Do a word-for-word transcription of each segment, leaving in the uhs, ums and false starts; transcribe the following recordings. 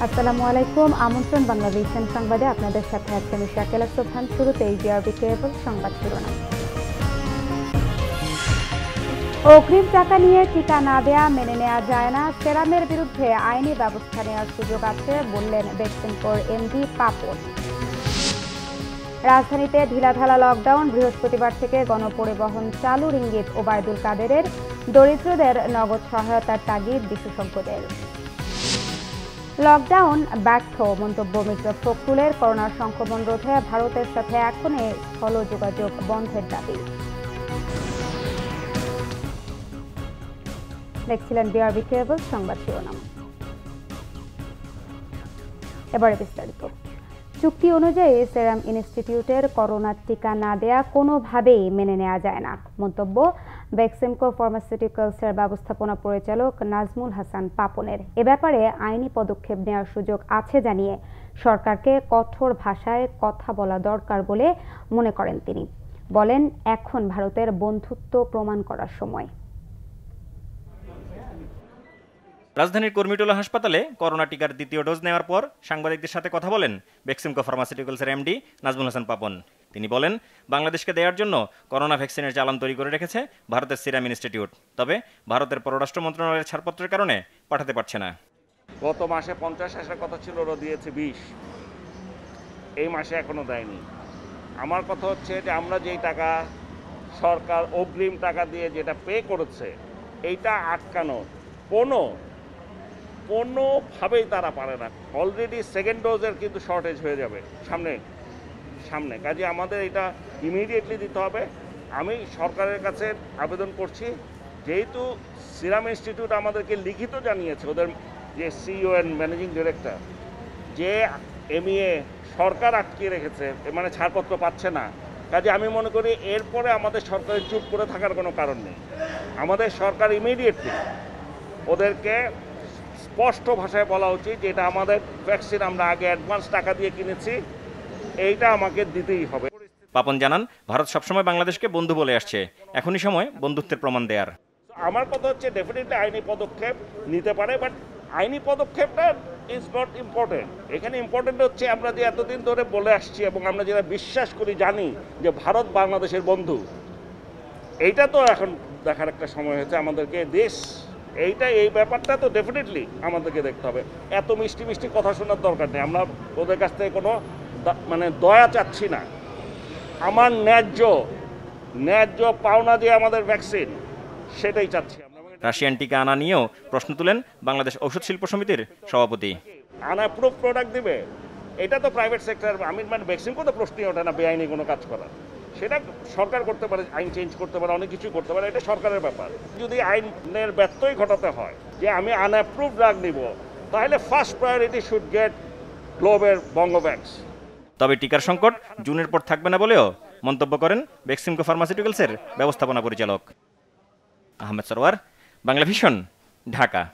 আসসালামু আলাইকুম, আমন্ত্রণ বাংলাভিশন সংবাদে আপনাদের সাথে আছি আমি শাকিলা সুবহান। শুরুতেই বিআরবি কেবল সংবাদ শিরোনাম। অগ্রিম টাকা নিয়ে টিকা না দেয়া মেনে নেওয়া যায় না, সেরামের বিরুদ্ধে আইনি ব্যবস্থা নেওয়ার সুযোগ আছে বললেন বেক্সিমকোর এমডি পাপন। রাজধানীতে ঢিলাঢালা লকডাউন, বৃহস্পতিবার থেকে গণপরিবহন চালুর ইঙ্গিত ওবায়দুল কাদেরের। দরিদ্রদের নগদ সহায়তার তাগিদ বিশেষজ্ঞদের। লকডাউন ব্যর্থ, মন্তব্য মির্জা ফখরুলের। করোনা সংক্রমণ রোধে ভারতের সাথে এখনই স্থল যোগাযোগ বন্ধের দাবি। দেখছিলেন বিআরবি কেবল সংবাদ শিরোনাম। এবারে বিস্তারিত। চুক্তি অনুযায়ী সেরাম ইনস্টিটিউটের করোনার টিকা না দেয়া কোনোভাবেই মেনে নেওয়া যায় না, মন্তব্য বেক্সিমকো ফার্মাসিউটিক্যালসের ব্যবস্থাপনা পরিচালক নাজমুল হাসান পাপনের। এ ব্যাপারে আইনি পদক্ষেপ নেওয়ার সুযোগ আছে জানিয়ে সরকারকে কঠোর ভাষায় কথা বলা দরকার বলে মনে করেন তিনি। বলেন, এখন ভারতের বন্ধুত্ব প্রমাণ করার সময়। রাজধানীর কর্মীটোলা হাসপাতালে করোনা টিকার দ্বিতীয় ডোজ নেওয়ার পর সাংবাদিকদের সাথে কথা বলেন বেক্সিমকো ফার্মাসিউটিক্যালসের এমডি নাজমুল হাসান পাপন। তিনি বলেন, বাংলাদেশকে দেওয়ার জন্য করোনা ভ্যাকসিনের চালান তৈরি করে রেখেছে ভারতের সিরাম ইনস্টিটিউট, তবে ভারতের পররাষ্ট্র মন্ত্রণালয়ের ছাড়পত্রের কারণে পাঠাতে পারছে না। গত মাসে পঞ্চাশ আসার কথা ছিল, ওরা দিয়েছে বিশ, এই মাসে এখনো দেয়নি। আমার কথা হচ্ছে যে আমরা যেই টাকা সরকার অগ্রিম টাকা দিয়ে যেটা পে করেছে, এইটা আটকানো কোনো কোনোভাবেই তারা পারে না। অলরেডি সেকেন্ড ডোজের কিন্তু শর্টেজ হয়ে যাবে সামনে সামনে কাজে আমাদের এটা ইমিডিয়েটলি দিতে হবে। আমি সরকারের কাছে আবেদন করছি, যেহেতু সিরাম ইনস্টিটিউট আমাদেরকে লিখিত জানিয়েছে, ওদের যে সিইও অ্যান্ড ম্যানেজিং ডিরেক্টর, যে এমইএ সরকার আটকে রেখেছে, মানে ছাড়পত্র পাচ্ছে না, কাজে আমি মনে করি এরপরে আমাদের সরকারের চুপ করে থাকার কোনো কারণ নেই। আমাদের সরকার ইমিডিয়েটলি ওদেরকে স্পষ্ট ভাষায় বলা উচিত যে এটা আমাদের ভ্যাকসিন, আমরা আগে অ্যাডভান্স টাকা দিয়ে কিনেছি, এইটা আমাকে দিতেই হবে। পাপন জানান, ভারত সবসময় বাংলাদেশকে বন্ধু বলে আসছে, এখনই সময় বন্ধুত্বের প্রমাণ দেয়ার। আমার কথা হচ্ছে ডেফিনেটলি আইনি পদক্ষেপ নিতে পারে, বাট আইনি পদক্ষেপটা ইজ নট ইম্পর্টেন্ট। এখানে ইম্পর্টেন্ট হচ্ছে আমরা যে এতদিন ধরে বলে আসছি এবং আমরা যেটা বিশ্বাস করি, জানি যে ভারত বাংলাদেশের বন্ধু, এইটা তো এখন দেখার একটা সময় হয়েছে আমাদেরকে। দেশ এইটা এই ব্যাপারটা তো ডেফিনেটলি আমাদেরকে দেখতে হবে। এত মিষ্টি মিষ্টি কথা শোনার দরকার নেই। আমরা ওদের কাছ থেকে কোনো মানে দয়া চাচ্ছি না। আমার ন্যায্য ন্যায্য পাওনা দিয়ে আমাদের ভ্যাকসিন, সেটাই চাচ্ছি আমরা। রাশিয়ান টিকা আনা নিয়েও প্রশ্ন তুলেন বাংলাদেশ ঔষধ শিল্প সমিতির সভাপতি। আনঅ্যাপ্রুভড প্রোডাক্ট দিবে, এটা তো প্রাইভেট সেক্টর। আমি মানে ভ্যাকসিন তো প্রশ্নই ওঠে না বেআইনি কোনো কাজ করা। সেটা সরকার করতে পারে, আইন চেঞ্জ করতে পারে, অনেক কিছু করতে পারে, এটা সরকারের ব্যাপার। যদি আইনের ব্যত্যয় ঘটাতে হয় যে আমি আনঅ্যাপ্রুভ ড্রাগ নিব, তাহলে ফার্স্ট প্রায়োরিটি শুড গেট গ্লোবের বঙ্গভ্যাক্স। তবে টিকার সংকট জুনের পর থাকবে না বলেও মন্তব্য করেন বেক্সিমকো ফার্মাসিউটিক্যালসের ব্যবস্থাপনা পরিচালক। আহমেদ সরওয়ার, বাংলাভিশন, ঢাকা।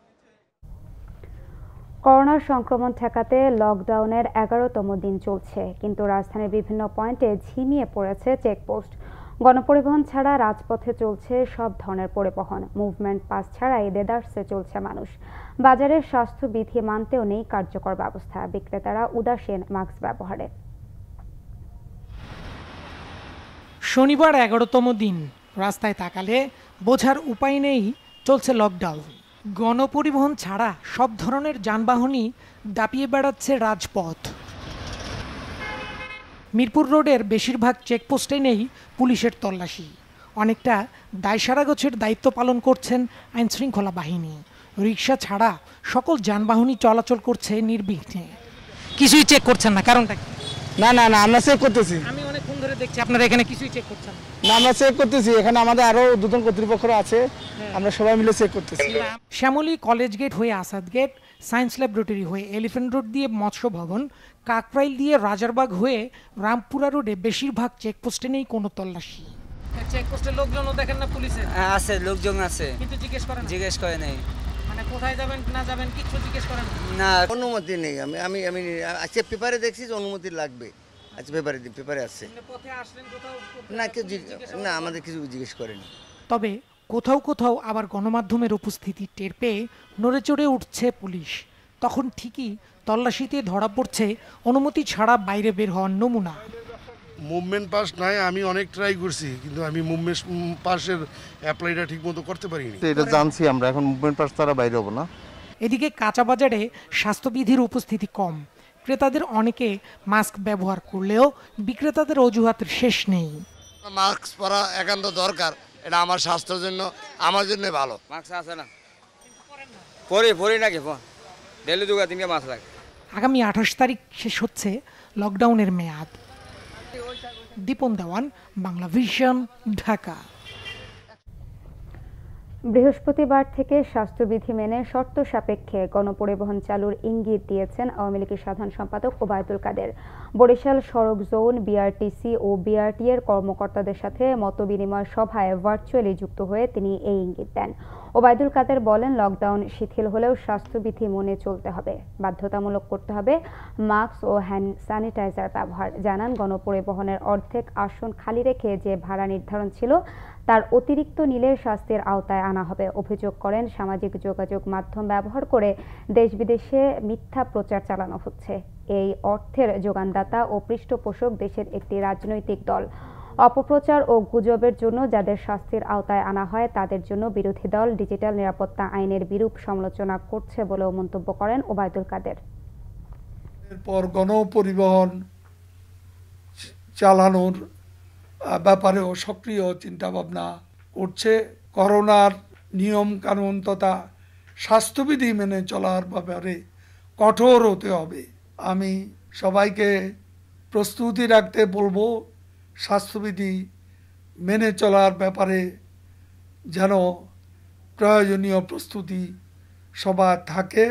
করোনা সংক্রমণ ঠেকাতে লকডাউনের এগারোতম দিন চলছে, কিন্তু রাজধানীর বিভিন্ন পয়েন্টে ঝিমিয়ে পড়েছে চেকপোস্ট। গণপরিবহন ছাড়া রাজপথে চলছে সব ধরনের পরিবহন। মুভমেন্ট পাস ছাড়াই দেদারসে চলছে মানুষ। বাজারের স্বাস্থ্যবিধি মানতেও নেই কার্যকর ব্যবস্থা। বিক্রেতারা উদাসীন মাস্ক ব্যবহারে। শনিবার এগারোতম দিন, রাস্তায় তাকালে বোঝার উপায় নেই চলছে লকডাউন। গণপরিবহন ছাড়া সব ধরনের যানবাহনই দাপিয়ে বেড়াচ্ছে রাজপথ। মিরপুর রোডের বেশিরভাগ চেকপোস্টে নেই পুলিশের তল্লাশি। অনেকটা দায়সারা গোছের দায়িত্ব পালন করছেন আইনশৃঙ্খলা বাহিনী। রিক্সা ছাড়া সকল যানবাহনই চলাচল করছে নির্বিঘ্নে। কিছুই চেক করছেন না, কারণটা কি? না না না আমরা চেক করতেছি। আমি অনেকক্ষণ ধরে দেখছি আপনারা এখানে কিছুই চেক করছেন না। আমরা চেক করতেছি, এখানে আমাদের আরো দুজন কর্তৃপক্ষরা আছে, আমরা সবাই মিলে চেক করতেছি। শ্যামলী কলেজ গেট হয়ে আসাদ গেট, সায়েন্স ল্যাবরেটরি হয়ে এলিফ্যান্ট রোড দিয়ে মৎস্য ভবন, কাকরাইল দিয়ে রাজারবাগ হয়ে রামপুরা রোডে বেশিরভাগ চেকপোস্টে নেই কোনো তল্লাশি। চেকপোস্টে লোকজনও দেখেন না পুলিশের? আছে, লোকজন আছে, কিন্তু জিজ্ঞেস করেন? জিজ্ঞেস করে নেই। মানে কোথায় যাবেন না যাবেন কিছু জিজ্ঞেস করেন না? অনুমতি নেই। আমি আমি আমি আজকে পেপারে দেখছি যে অনুমতি লাগবে। আচ্ছা পেপারে পেপারে আছে। পথে আসলেন কোথাও? না কেউ না, আমাদের কিছু জিজ্ঞেস করেনি। তবে কোথাও কোথাও আবার গণমাধ্যমের উপস্থিতি টের পেয়ে নড়ে চড়ে উঠছে পুলিশ। তখন ঠিকই তল্লাশিতে ধরা পড়ছে অনুমতি ছাড়া বাইরে বের হওয়ার নমুনা। মুভমেন্ট পাস নাই, আমি অনেক ট্রাই করছি, কিন্তু আমি মুভমেন্ট পাসের অ্যাপ্লাইটা ঠিকমতো করতে পারিনি। এটা জানছি আমরা, এখন মুভমেন্ট পাস ছাড়া বাইরে হবো না। এদিকে কাঁচা বাজারে স্বাস্থ্যবিধির উপস্থিতি কম, ক্রেতাদের অনেকে মাস্ক ব্যবহার করলেও বিক্রেতাদের অজুহাতের শেষ নেই। মাস্ক পরা একান্ত দরকার, এটা আমার স্বাস্থ্যের জন্য, আমার জন্য ভালো। মাস্ক আছে না, পরে পরে নাকি ডেলি দুগা তিনটা মাস্ক লাগে। আগামী আঠাশ তারিখ শেষ হচ্ছে লকডাউনের মেয়াদ। দীপন দেওয়ান, বাংলা ভিশন, ঢাকা। বৃহস্পতিবার থেকে স্বাস্থ্যবিধি মেনে শর্ত সাপেক্ষে গণপরিবহন চালুর ইঙ্গিত দিয়েছেন আওয়ামী লীগের সাধারণ সম্পাদক ওবায়দুল কাদের। বরিশাল সড়ক জোন, বিআরটিসি ও বিআরটি এর কর্মকর্তাদের সাথে মতবিনিময় সভায় ভার্চুয়ালি যুক্ত হয়ে তিনি এই ইঙ্গিত দেন। ওবায়দুল কাদের বলেন, লকডাউন শিথিল হলেও স্বাস্থ্যবিধি মেনে চলতে হবে, বাধ্যতামূলক করতে হবে মাস্ক ও হ্যান্ড স্যানিটাইজার ব্যবহার। জানান, গণপরিবহনের অর্ধেক আসন খালি রেখে যে ভাড়া নির্ধারণ ছিল তার অতিরিক্ত নিলে শাস্তির আওতায় আনা হবে। অভিযোগ করেন, সামাজিক যোগাযোগ মাধ্যম ব্যবহার করে দেশ বিদেশে মিথ্যা প্রচার চালানো হচ্ছে। এই অর্থের যোগানদাতা ও পৃষ্ঠপোষক দেশের একটি রাজনৈতিক দল। অপপ্রচার ও গুজবের জন্য যাদের শাস্তির আওতায় আনা হয় তাদের জন্য বিরোধী দল ডিজিটাল নিরাপত্তা আইনের বিরূপ সমালোচনা করছে বলেও মন্তব্য করেন ওবায়দুল কাদের। এরপর গণপরিবহন চালানোর ব্যাপারেও সক্রিয় চিন্তাভাবনা করছে। করোনার নিয়ম কানুন তথা স্বাস্থ্যবিধি মেনে চলার ব্যাপারে কঠোর হতে হবে। আমি সবাইকে প্রস্তুতি রাখতে বলবো, স্বাস্থ্যবিধি মেনে চলার ব্যাপারে যেন প্রয়োজনীয় প্রস্তুতি সবার থাকে।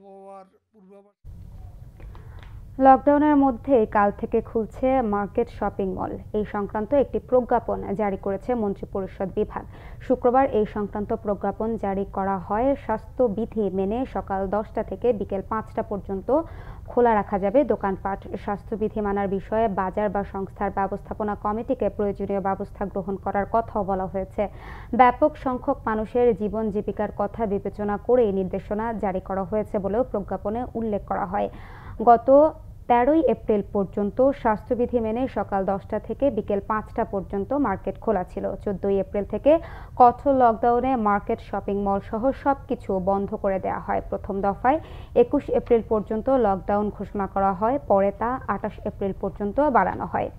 লকডাউনের মধ্যে কাল থেকে খুলছে মার্কেট শপিং মল। এই সংক্রান্ত একটি প্রজ্ঞাপন জারি করেছে মন্ত্রিপরিষদ বিভাগ। শুক্রবার এই সংক্রান্ত প্রজ্ঞাপন জারি করা হয়। স্বাস্থ্যবিধি মেনে সকাল দশটা থেকে বিকেল পাঁচটা পর্যন্ত খোলা রাখা যাবে দোকানপাট। স্বাস্থ্যবিধি মানার বিষয়ে বাজার বা সংস্থার ব্যবস্থাপনা কমিটিকে প্রয়োজনীয় ব্যবস্থা গ্রহণ করার কথাও বলা হয়েছে। ব্যাপক সংখ্যক মানুষের জীবন জীবিকার কথা বিবেচনা করে নির্দেশনা জারি করা হয়েছে বলেও প্রজ্ঞাপনে উল্লেখ করা হয়। গত তেরোই এপ্রিল পর্যন্ত স্বাস্থ্যবিধি মেনে সকাল দশটা থেকে বিকেল পাঁচটা পর্যন্ত মার্কেট খোলা ছিল। চোদ্দই এপ্রিল থেকে কঠোর লকডাউনে মার্কেট শপিং মল সহ সবকিছু বন্ধ করে দেওয়া হয়। প্রথম দফায় একুশ এপ্রিল পর্যন্ত লকডাউন ঘোষণা করা হয়, পরে তা আঠাশ এপ্রিল পর্যন্ত বাড়ানো হয়।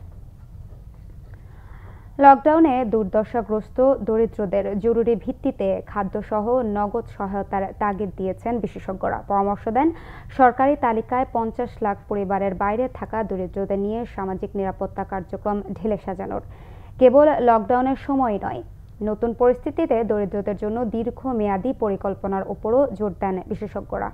লকডাউনে দুর্দশাগ্রস্ত দরিদ্রদের জরুরি ভিত্তিতে খাদ্যসহ নগদ সহায়তার তাগিদ দিয়েছেন বিশেষজ্ঞরা। পরামর্শ দেন, সরকারি তালিকায় পঞ্চাশ লাখ পরিবারের বাইরে থাকা দরিদ্রদের নিয়ে সামাজিক নিরাপত্তা কার্যক্রম ঢেলে সাজানোর। কেবল লকডাউনের সময় নয়, নতুন পরিস্থিতিতে দরিদ্রদের জন্য দীর্ঘমেয়াদী পরিকল্পনার উপরও জোর দেন বিশেষজ্ঞরা।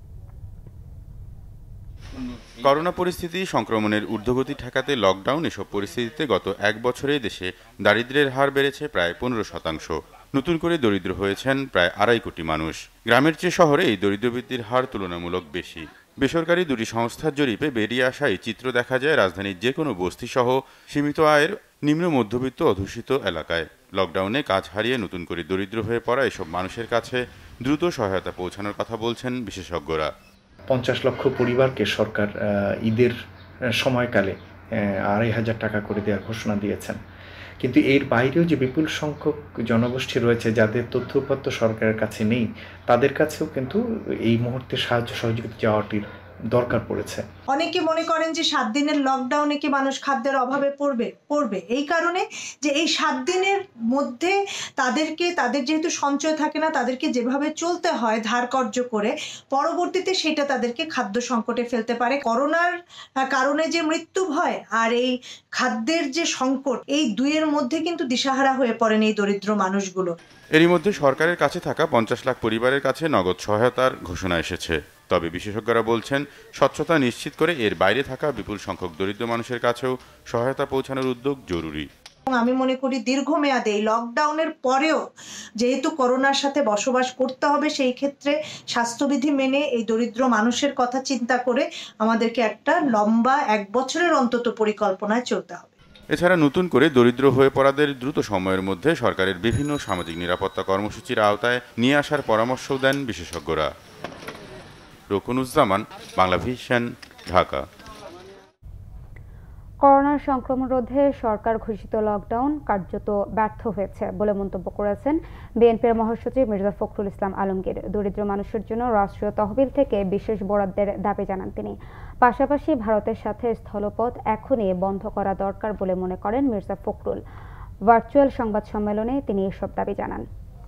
করোনা পরিস্থিতি সংক্রমণের ঊর্ধ্বগতি ঠেকাতে লকডাউন এসব পরিস্থিতিতে গত এক বছরে দেশে দারিদ্র্যের হার বেড়েছে প্রায় পনেরো শতাংশ। নতুন করে দরিদ্র হয়েছেন প্রায় আড়াই কোটি মানুষ। গ্রামের চেয়ে শহরে এই দরিদ্রবৃত্তির হার তুলনামূলক বেশি। বেসরকারি দুটি সংস্থার জরিপে বেরিয়ে আসা এই চিত্র দেখা যায় রাজধানীর যে কোনো বস্তিসহ সীমিত আয়ের নিম্ন মধ্যবিত্ত অধ্যুষিত এলাকায়। লকডাউনে কাজ হারিয়ে নতুন করে দরিদ্র হয়ে পড়া এসব মানুষের কাছে দ্রুত সহায়তা পৌঁছানোর কথা বলছেন বিশেষজ্ঞরা। পঞ্চাশ লক্ষ পরিবারকে সরকার ঈদের সময়কালে আড়াই হাজার টাকা করে দেওয়ার ঘোষণা দিয়েছেন। কিন্তু এর বাইরেও যে বিপুল সংখ্যক জনগোষ্ঠী রয়েছে যাদের তথ্য উপাত্ত সরকারের কাছে নেই, তাদের কাছেও কিন্তু এই মুহূর্তে সাহায্য সহযোগিতা যাওয়াটির দরকার পড়েছে। অনেকে মনে করেন যে সাত দিনের লকডাউনে কি মানুষ খাদ্যের অভাবে পড়বে পড়বে এই কারণে যে এই সাত দিনের মধ্যে তাদেরকে তাদের যেহেতু সঞ্চয় থাকে না, তাদেরকে যেভাবে চলতে হয় ধার কর্য করে, পরবর্তীতে সেটা তাদেরকে খাদ্য সংকটে ফেলতে পারে। করোনার কারণে যে মৃত্যু ভয় আর এই খাদ্যের যে সংকট, এই দুইয়ের মধ্যে কিন্তু দিশাহারা হয়ে পড়েন এই দরিদ্র মানুষগুলো। এরই মধ্যে সরকারের কাছে থাকা পঞ্চাশ লাখ পরিবারের কাছে নগদ সহায়তার ঘোষণা এসেছে। তবে বিশেষজ্ঞরা বলছেন, স্বচ্ছতা নিশ্চিত করে এর বাইরে থাকা বিপুল সংখ্যক দরিদ্র মানুষের কাছেও সহায়তা পৌঁছানোর উদ্যোগ জরুরি। আমি মনে করি দীর্ঘমেয়াদে লকডাউনের পরেও যেহেতু করোনার সাথে বসবাস করতে হবে, সেই ক্ষেত্রে স্বাস্থ্যবিধি মেনে এই দরিদ্র মানুষের কথা চিন্তা করে আমাদেরকে একটা লম্বা এক বছরের অন্তত পরিকল্পনায় চলতে হবে। এছাড়া নতুন করে দরিদ্র হয়ে পড়াদের দ্রুত সময়ের মধ্যে সরকারের বিভিন্ন সামাজিক নিরাপত্তা কর্মসূচির আওতায় নিয়ে আসার পরামর্শও দেন বিশেষজ্ঞরা। রকুনুজ্জামান, বাংলাভিশন, ঢাকা। করোনার সংক্রমণ রোধে সরকার ঘোষিত লকডাউন কার্যত ব্যর্থ হয়েছে বলে মন্তব্য করেছেন বিএনপির মহাসচিব মির্জা ফখরুল ইসলাম আলমগীর। দরিদ্র মানুষের জন্য রাষ্ট্রীয় তহবিল থেকে বিশেষ বরাদ্দের দাবি জানান তিনি। পাশাপাশি ভারতের সাথে স্থলপথ এখনই বন্ধ করা দরকার বলে মনে করেন মির্জা ফখরুল। ভার্চুয়াল সংবাদ সম্মেলনে তিনি এসব দাবি জানান।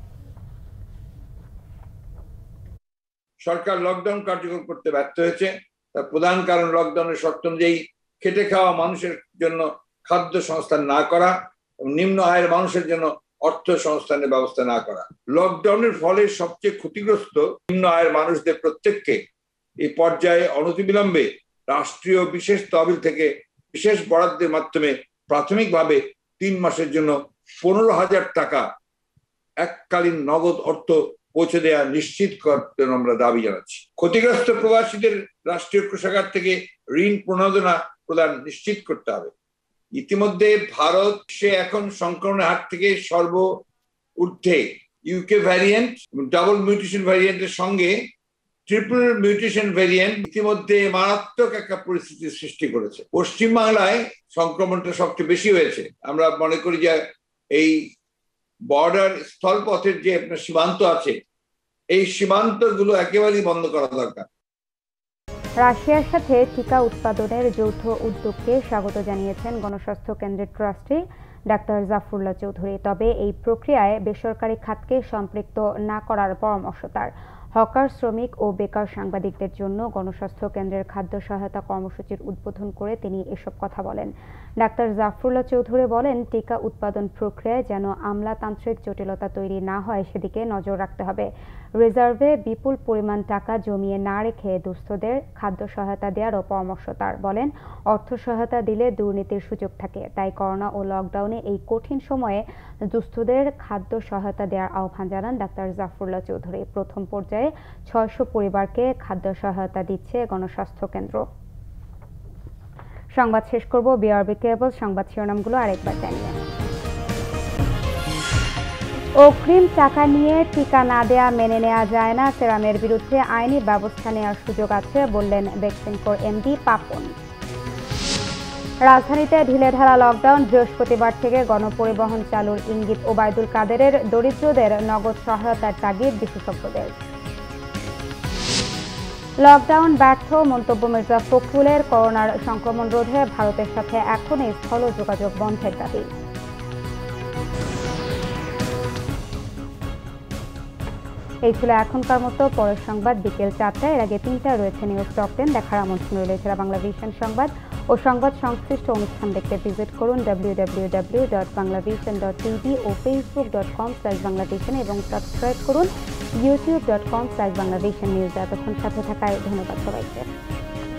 সরকার লকডাউন কার্যকর করতে ব্যর্থ হয়েছে। তার প্রধান কারণ লকডাউনের শর্ত অনুযায়ী খেটে খাওয়া মানুষের জন্য খাদ্য সংস্থান না করা এবং নিম্ন আয়ের মানুষের জন্য অর্থ সংস্থানের ব্যবস্থা না করা। লকডাউনের ফলে সবচেয়ে ক্ষতিগ্রস্ত নিম্ন আয়ের মানুষদের প্রত্যেককে এই পর্যায়ে অনতিবিলম্বে রাষ্ট্রীয় বিশেষ তহবিল থেকে বিশেষ বরাদ্দের মাধ্যমে প্রাথমিকভাবে তিন মাসের জন্য পনেরো হাজার টাকা এককালীন নগদ অর্থ পৌঁছে দেওয়া নিশ্চিত করতে আমরা দাবি জানাচ্ছি। ক্ষতিগ্রস্ত প্রবাসীদের রাষ্ট্রীয় কোষাগার থেকে ঋণ প্রণোদনা প্রদান নিশ্চিত করতে হবে। ইতিমধ্যে ভারত সে এখন সংক্রমণের হাত থেকে সর্ব ঊর্ধ্বে। ইউকে ভ্যারিয়েন্ট ডাবল মিউটেশন ভ্যারিয়েন্টের সঙ্গে ট্রিপল মিউটেশন ভ্যারিয়েন্ট ইতিমধ্যে মারাত্মক একটা পরিস্থিতির সৃষ্টি করেছে। পশ্চিমবাংলায় সংক্রমণটা সবচেয়ে বেশি হয়েছে। আমরা মনে করি যে এই বর্ডার স্থলপথের যে আপনার সীমান্ত আছে, এই সীমান্তগুলো একেবারেই বন্ধ করা দরকার। রাশিয়ার সাথে টিকা উৎপাদনের যৌথ উদ্যোগকে স্বাগত জানিয়েছেন গণস্বাস্থ্য কেন্দ্রের ট্রাস্টি ডাক্তার জাফরুল্লাহ চৌধুরী। তবে এই প্রক্রিয়ায় বেসরকারি খাতকে সম্পৃক্ত না করার পরামর্শ তার। হকার, শ্রমিক ও বেকার সাংবাদিকদের জন্য গণস্বাস্থ্য কেন্দ্রের খাদ্য সহায়তা কর্মসূচির উদ্বোধন করে তিনি এসব কথা বলেন। ডাক্তার জাফরুল্লাহ চৌধুরী বলেন, টিকা উৎপাদন প্রক্রিয়ায় যেন আমলাতান্ত্রিক জটিলতা তৈরি না হয় সেদিকে নজর রাখতে হবে। রিজার্ভে বিপুল পরিমাণ টাকা জমিয়ে না রেখে দুস্থদের খাদ্য সহায়তা দেওয়ারও পরামর্শ তার। বলেন, অর্থ সহায়তা দিলে দুর্নীতির সুযোগ থাকে, তাই করোনা ও লকডাউনে এই কঠিন সময়ে দুস্থদের খাদ্য সহায়তা দেওয়ার আহ্বান জানান ডাক্তার জাফরুল্লাহ চৌধুরী। প্রথম পর্যায়ে ছয়শো পরিবারকে খাদ্য সহায়তা দিচ্ছে গণস্বাস্থ্য কেন্দ্র। সংবাদ শেষ করব বিআরবি কেবল সংবাদ শিরোনামগুলো আরেকবার জানিয়ে। অগ্রিম টাকা নিয়ে টিকা না দেয়া মেনে নেওয়া যায় না, সেরামের বিরুদ্ধে আইনি ব্যবস্থা নেওয়ার সুযোগ আছে বললেন বেক্সিমকোর এমডি পাপন। রাজধানীতে ঢিলেঢালা লকডাউন, বৃহস্পতিবার থেকে গণপরিবহন চালুর ইঙ্গিত ওবায়দুল কাদেরের। দরিদ্রদের নগদ সহায়তার তাগিদ বিশেষজ্ঞদের। লকডাউন ব্যর্থ, মন্তব্য মির্জা ফখরুলের। করোনার সংক্রমণ রোধে ভারতের সাথে এখনই স্থল যোগাযোগ বন্ধের দাবি। এই ছিল এখনকার মতো। পরের সংবাদ বিকেল চারটায়। এর আগে তিনটায় রয়েছে নিউজ টপ টেন। দেখার আমন্ত্রণ রইল। এছাড়া বাংলাভিশন সংবাদ ও সংবাদ সংশ্লিষ্ট অনুষ্ঠান দেখতে ভিজিট করুন W W W dot Banglavision dot TV ও Facebook dot com slash Banglavision এবং সাবস্ক্রাইব করুন YouTube dot com slash Banglavision news. এতক্ষণ সাথে থাকায় ধন্যবাদ সবাইকে।